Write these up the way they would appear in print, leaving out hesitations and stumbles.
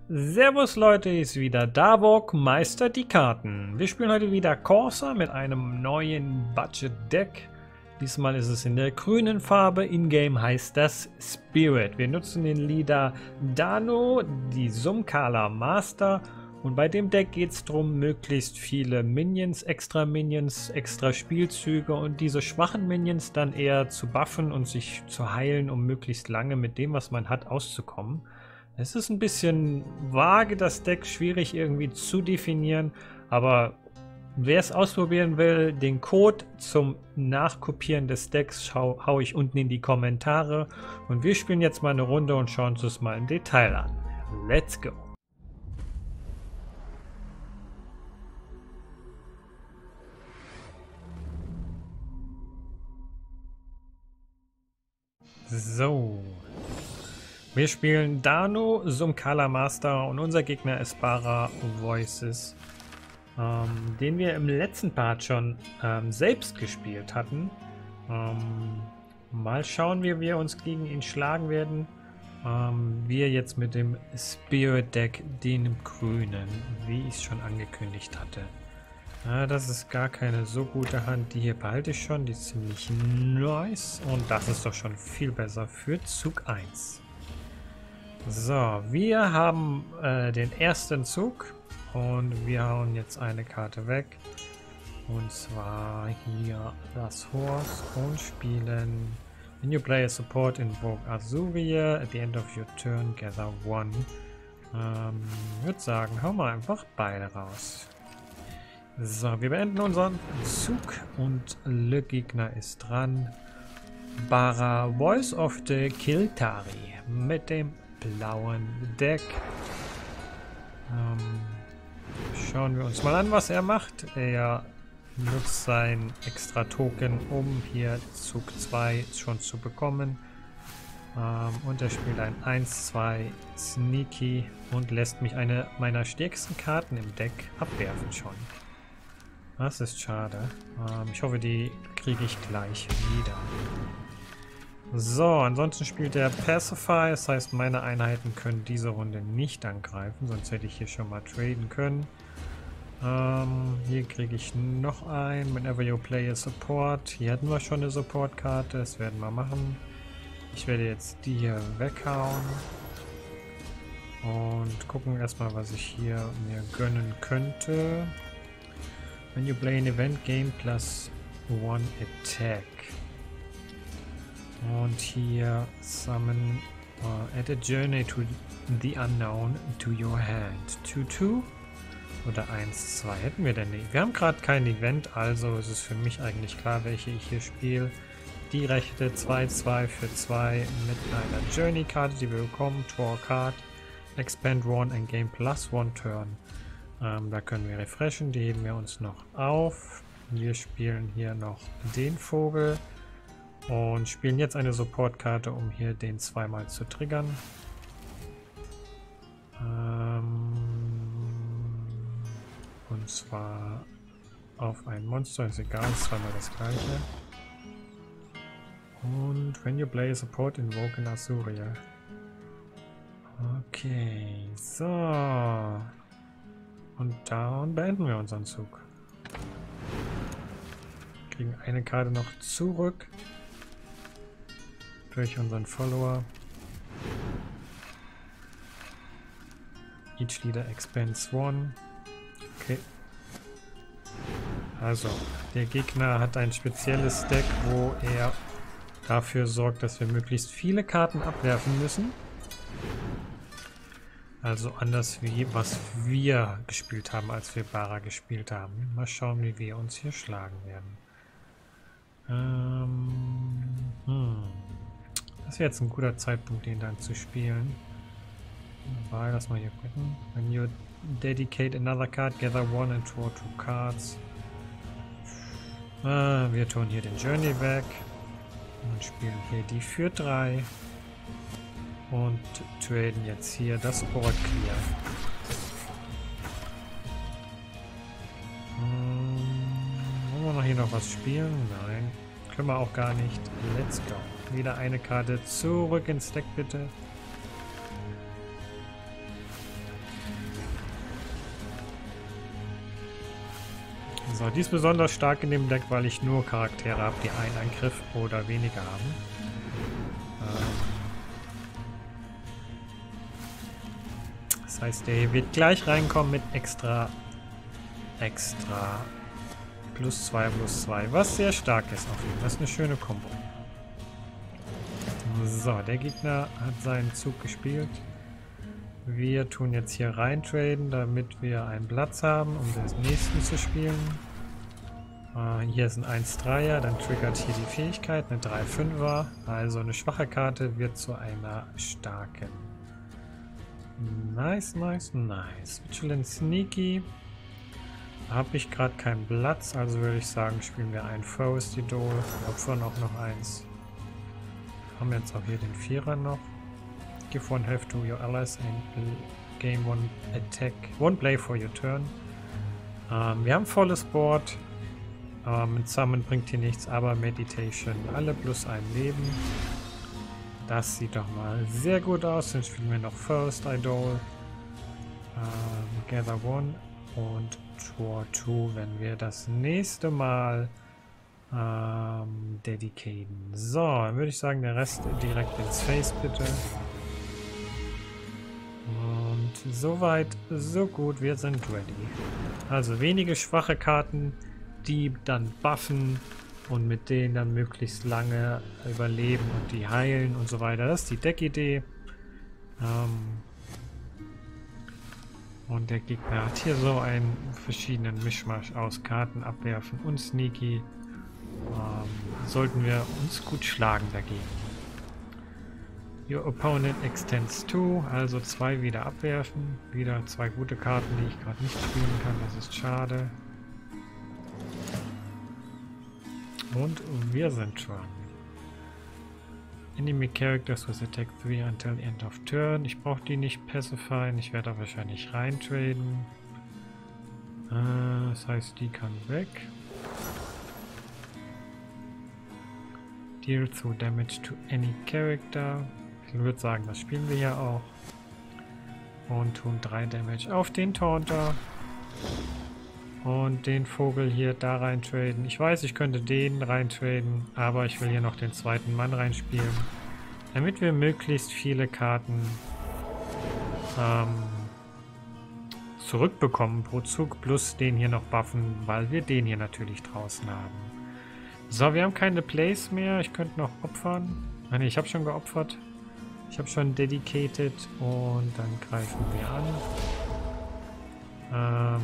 Servus Leute, ist wieder Davok, Meister die Karten. Wir spielen heute wieder Corsa mit einem neuen Budget-Deck. Diesmal ist es in der grünen Farbe, in-game heißt das Spirit. Wir nutzen den Leader Dano, die Sumkala Master. Und bei dem Deck geht es darum, möglichst viele Minions, extra Spielzüge und diese schwachen Minions dann eher zu buffen und sich zu heilen, um möglichst lange mit dem, was man hat, auszukommen. Es ist ein bisschen vage, das Deck, schwierig irgendwie zu definieren, aber wer es ausprobieren will, den Code zum Nachkopieren des Decks hau ich unten in die Kommentare und wir spielen jetzt mal eine Runde und schauen uns das mal im Detail an. Let's go! So. Wir spielen Dano, Sumkala Master und unser Gegner ist Bara Voices, den wir im letzten Part schon selbst gespielt hatten. Mal schauen, wie wir uns gegen ihn schlagen werden. Wir jetzt mit dem Spirit Deck, den grünen, wie ich es schon angekündigt hatte. Das ist gar keine so gute Hand, die hier behalte ich schon, die ist ziemlich nice und das ist doch schon viel besser für Zug 1. So, wir haben den ersten Zug und wir hauen jetzt eine Karte weg. Und zwar hier das Horse und spielen. When you play a support, invoke Azuria. At the end of your turn, gather one. Ich würde sagen, hauen wir einfach beide raus. So, wir beenden unseren Zug und der Gegner ist dran. Bara Voice of the Kiltari mit dem blauen Deck. Schauen wir uns mal an, was er macht. Er nutzt sein extra Token, um hier Zug 2 schon zu bekommen. Und er spielt ein 1-2 Sneaky und lässt mich eine meiner stärksten Karten im Deck abwerfen schon. Das ist schade. Ich hoffe, die kriege ich gleich wieder. So, ansonsten spielt er Pacify, das heißt, meine Einheiten können diese Runde nicht angreifen, sonst hätte ich hier schon mal traden können. Hier kriege ich noch ein, whenever you play a support. Hier hatten wir schon eine Support-Karte, das werden wir machen. Ich werde jetzt die hier weghauen und gucken erstmal, was ich hier mir gönnen könnte. When you play an event, gain +1 attack. Und hier summon add a journey to the unknown to your hand. 2-2 oder 1-2 hätten wir denn nicht. Wir haben gerade kein Event, also ist es für mich eigentlich klar, welche ich hier spiele. Die rechte 2-2 für 2 mit einer Journey-Karte, die wir bekommen. Draw a card, expand one and gain +1 turn. Da können wir refreshen, die heben wir uns noch auf. Wir spielen hier noch den Vogel. Und spielen jetzt eine Support-Karte, um hier den zweimal zu triggern. Und zwar auf ein Monster, ist egal, ist zweimal das gleiche. Und when you play a support, invoke an Azuria. Okay, so. Und dann beenden wir unseren Zug. Kriegen eine Karte noch zurück. Durch unseren Follower. Each leader expands one. Okay. Also, der Gegner hat ein spezielles Deck, wo er dafür sorgt, dass wir möglichst viele Karten abwerfen müssen. Also anders wie was wir gespielt haben, als wir Bara gespielt haben. Mal schauen, wie wir uns hier schlagen werden. Das wäre jetzt ein guter Zeitpunkt, den dann zu spielen. Lass mal hier gucken. When you dedicate another card, gather one and draw 2 cards. Wir tun hier den Journey weg. Und spielen hier die für 3. Und traden jetzt hier das Board clear. Wollen wir noch hier noch was spielen? Nein. Können wir auch gar nicht. Let's go. Wieder eine Karte zurück ins Deck, bitte. So, die ist besonders stark in dem Deck, weil ich nur Charaktere habe, die einen Angriff oder weniger haben. Das heißt, der wird gleich reinkommen mit extra +2/+2, was sehr stark ist auf jeden Fall. Das ist eine schöne Kombo. So, der Gegner hat seinen Zug gespielt. Wir tun jetzt hier rein traden, damit wir einen Platz haben, um den nächsten zu spielen. Hier ist ein 1-3er, dann triggert hier die Fähigkeit, eine 3-5er. Also eine schwache Karte wird zu einer starken. Nice, nice, nice. Vigilant Sneaky. Habe ich gerade keinen Platz, also würde ich sagen, spielen wir ein Forest Idol. Wir opfern auch noch eins. Haben jetzt auch hier den 4er noch. Give 1 health to your allies and gain 1 attack. 1 play for your turn. Wir haben volles Board. Summon bringt hier nichts, aber Meditation. Alle plus ein Leben. Das sieht doch mal sehr gut aus. Dann spielen wir noch First Idol. Gather 1 und Draw 2, wenn wir das nächste Mal dedicaten. So, dann würde ich sagen, der Rest direkt ins Face bitte. Und soweit, so gut, wir sind ready. Also wenige schwache Karten, die dann buffen und mit denen dann möglichst lange überleben und die heilen und so weiter. Das ist die Deckidee. Und der Gegner hat hier so einen verschiedenen Mischmasch aus Karten abwerfen und Sneaky. Sollten wir uns gut schlagen dagegen. Your opponent extends 2, also 2 wieder abwerfen. Wieder 2 gute Karten, die ich gerade nicht spielen kann, das ist schade. Und wir sind schon. Enemy Characters with Attack 3 until end of turn. Ich brauche die nicht pacifieren, ich werde da wahrscheinlich reintraden. Das heißt, die kann weg. Deal 2 Damage to any Character. Ich würde sagen, das spielen wir ja auch. Und tun 3 Damage auf den Taunter. Und den Vogel hier da rein traden. Ich weiß, ich könnte den rein traden, aber ich will hier noch den zweiten Mann reinspielen. Damit wir möglichst viele Karten zurückbekommen pro Zug, plus den hier noch buffen, weil wir den hier natürlich draußen haben. So, wir haben keine Plays mehr. Ich könnte noch opfern. Ne, ich habe schon geopfert. Ich habe schon dedicated und dann greifen wir an.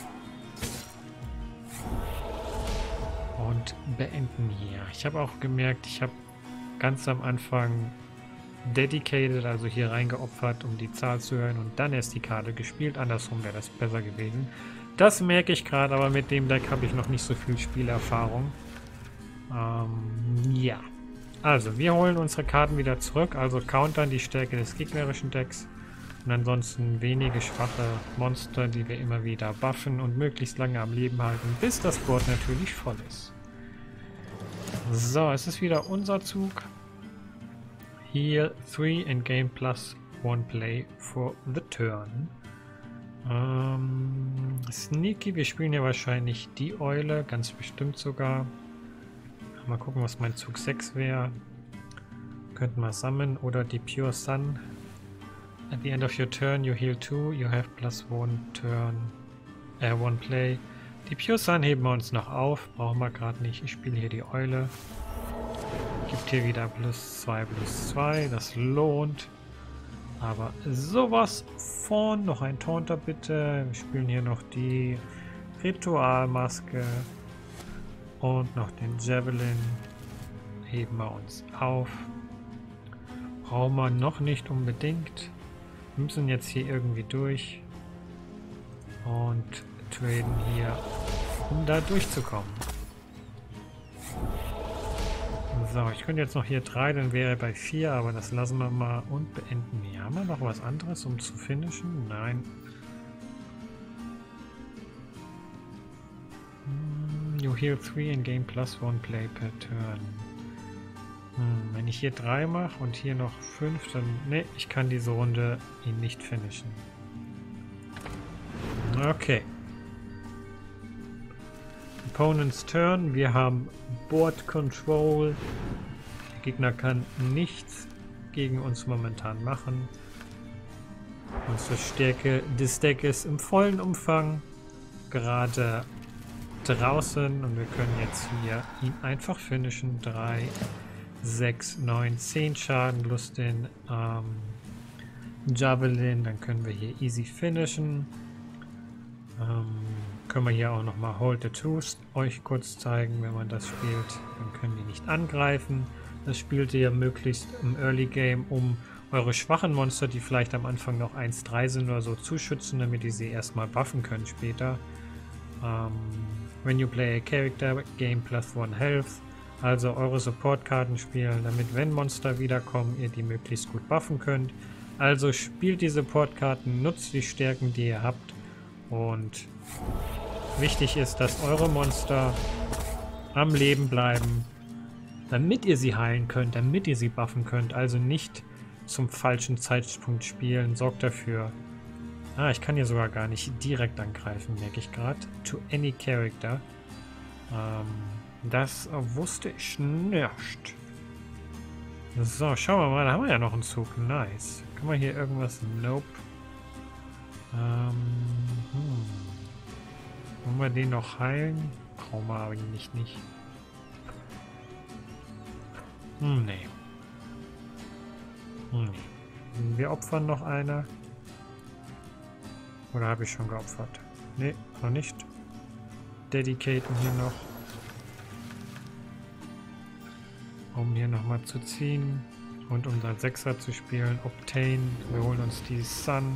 Und beenden hier. Ich habe auch gemerkt, ich habe ganz am Anfang dedicated, also hier reingeopfert, um die Zahl zu hören und dann erst die Karte gespielt. Andersrum wäre das besser gewesen. Das merke ich gerade, aber mit dem Deck habe ich noch nicht so viel Spielerfahrung. Ja. Also, wir holen unsere Karten wieder zurück, also countern die Stärke des gegnerischen Decks. Und ansonsten wenige schwache Monster, die wir immer wieder buffen und möglichst lange am Leben halten, bis das Board natürlich voll ist. So, es ist wieder unser Zug. Here 3 and game plus 1 play for the turn. Sneaky, wir spielen ja wahrscheinlich die Eule, ganz bestimmt sogar. Mal gucken, was mein Zug 6 wäre. Könnten wir sammeln oder die Pure Sun. At the end of your turn, you heal 2, you have plus 1 turn, 1 play. Die Pure Sun heben wir uns noch auf, brauchen wir gerade nicht. Ich spiele hier die Eule. Gibt hier wieder +2/+2, das lohnt. Aber sowas von, noch ein Taunter bitte. Wir spielen hier noch die Ritualmaske und noch den Javelin. Heben wir uns auf. Brauchen wir noch nicht unbedingt. Wir müssen jetzt hier irgendwie durch und traden hier, um da durchzukommen. So, ich könnte jetzt noch hier 3, dann wäre er bei 4, aber das lassen wir mal und beenden hier. Haben wir noch was anderes, um zu finishen? Nein. You heal 3 and gain plus 1 play per turn. Wenn ich hier 3 mache und hier noch 5, dann... Ne, ich kann diese Runde ihn nicht finishen. Okay. Opponent's Turn. Wir haben Board Control. Der Gegner kann nichts gegen uns momentan machen. Unsere Stärke des Decks im vollen Umfang gerade draußen und wir können jetzt hier ihn einfach finishen. 3, 6, 9, 10 Schaden plus den Javelin. Dann können wir hier easy finishen. Können wir hier auch nochmal Hold the Tooth euch kurz zeigen, wenn man das spielt. Dann können die nicht angreifen. Das spielt ihr möglichst im Early Game, um eure schwachen Monster, die vielleicht am Anfang noch 1-3 sind oder so, zu schützen, damit ihr sie erstmal buffen könnt später. When you play a character, gain +1 health. Also eure Support-Karten spielen, damit wenn Monster wiederkommen, ihr die möglichst gut buffen könnt. Also spielt die Support-Karten, nutzt die Stärken, die ihr habt. Und wichtig ist, dass eure Monster am Leben bleiben, damit ihr sie heilen könnt, damit ihr sie buffen könnt. Also nicht zum falschen Zeitpunkt spielen. Sorgt dafür. Ich kann hier sogar gar nicht direkt angreifen, merke ich gerade. To any character. Das wusste ich nicht. So, schauen wir mal. Da haben wir ja noch einen Zug. Nice. Kann man hier irgendwas? Nope. Wollen wir den noch heilen? Brauchen wir aber nicht. Nee. Wir opfern noch eine. Oder habe ich schon geopfert? Nee, noch nicht. Dedicaten hier noch. Um hier nochmal zu ziehen. Und unser Sechser zu spielen. Obtain. Wir holen uns die Sun.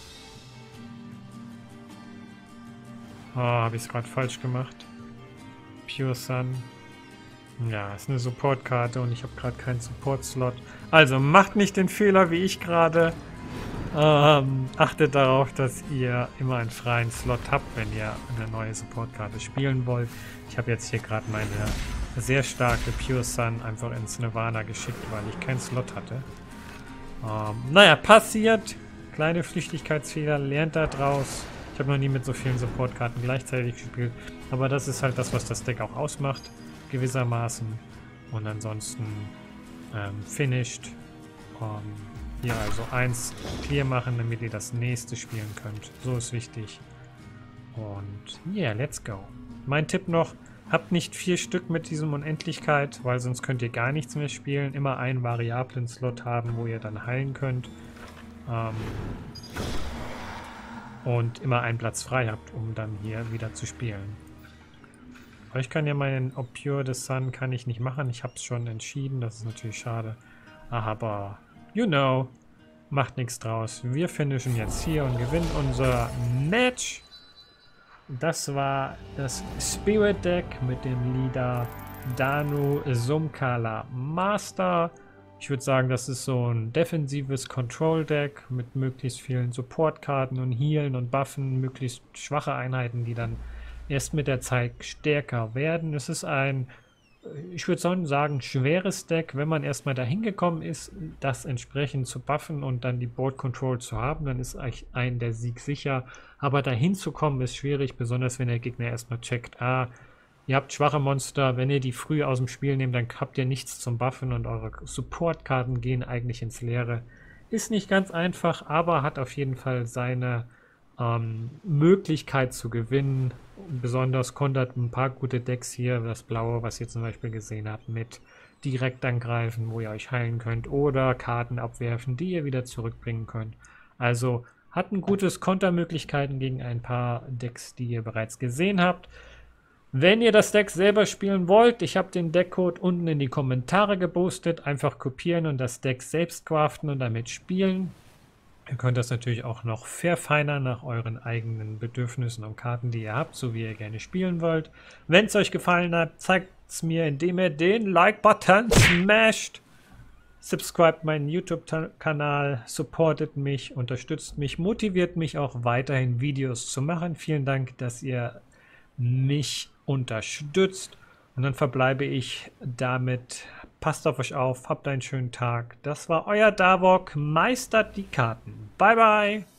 Habe ich es gerade falsch gemacht. Pure Sun. Ja, ist eine Support-Karte und ich habe gerade keinen Support-Slot. Also macht nicht den Fehler wie ich gerade. Achtet darauf, dass ihr immer einen freien Slot habt, wenn ihr eine neue Support-Karte spielen wollt. Ich habe jetzt hier gerade meine sehr starke Pure Sun einfach ins Nirvana geschickt, weil ich keinen Slot hatte. Naja, passiert. Kleine Flüchtigkeitsfehler, lernt da draus. Ich habe noch nie mit so vielen Support-Karten gleichzeitig gespielt. Aber das ist halt das, was das Deck auch ausmacht. Gewissermaßen. Und ansonsten finished. Hier also 1 clear machen, damit ihr das nächste spielen könnt. So ist wichtig. Und yeah, let's go. Mein Tipp noch, habt nicht 4 Stück mit diesem Unendlichkeit, weil sonst könnt ihr gar nichts mehr spielen. Immer einen Variablen-Slot haben, wo ihr dann heilen könnt. Und immer einen Platz frei habt, um dann hier wieder zu spielen. Aber ich kann ja meinen Obscure the Sun kann ich nicht machen. Ich habe es schon entschieden, das ist natürlich schade. Aber you know, macht nichts draus. Wir finishen jetzt hier und gewinnen unser Match. Das war das Spirit Deck mit dem Leader Danu Sumkala Master. Ich würde sagen, das ist so ein defensives Control-Deck mit möglichst vielen Support-Karten und Healen und Buffen, möglichst schwache Einheiten, die dann erst mit der Zeit stärker werden. Es ist ein, ich würde sagen, schweres Deck, wenn man erstmal dahin gekommen ist, das entsprechend zu buffen und dann die Board Control zu haben, dann ist eigentlich der Sieg sicher. Aber dahin zu kommen ist schwierig, besonders wenn der Gegner erstmal checkt, ihr habt schwache Monster, wenn ihr die früh aus dem Spiel nehmt, dann habt ihr nichts zum Buffen und eure Support-Karten gehen eigentlich ins Leere. Ist nicht ganz einfach, aber hat auf jeden Fall seine Möglichkeit zu gewinnen. Besonders kontert ein paar gute Decks hier, das blaue, was ihr zum Beispiel gesehen habt, mit direkt angreifen, wo ihr euch heilen könnt, oder Karten abwerfen, die ihr wieder zurückbringen könnt. Also hat ein gutes Kontermöglichkeiten gegen ein paar Decks, die ihr bereits gesehen habt. Wenn ihr das Deck selber spielen wollt, ich habe den Deckcode unten in die Kommentare gepostet, einfach kopieren und das Deck selbst craften und damit spielen. Ihr könnt das natürlich auch noch verfeinern nach euren eigenen Bedürfnissen und Karten, die ihr habt, so wie ihr gerne spielen wollt. Wenn es euch gefallen hat, zeigt es mir, indem ihr den Like-Button smasht. Subscribt meinen YouTube-Kanal, supportet mich, unterstützt mich, motiviert mich auch weiterhin Videos zu machen. Vielen Dank, dass ihr mich unterstützt. Und dann verbleibe ich damit. Passt auf euch auf, habt einen schönen Tag. Das war euer Davok, meistert die Karten. Bye, bye.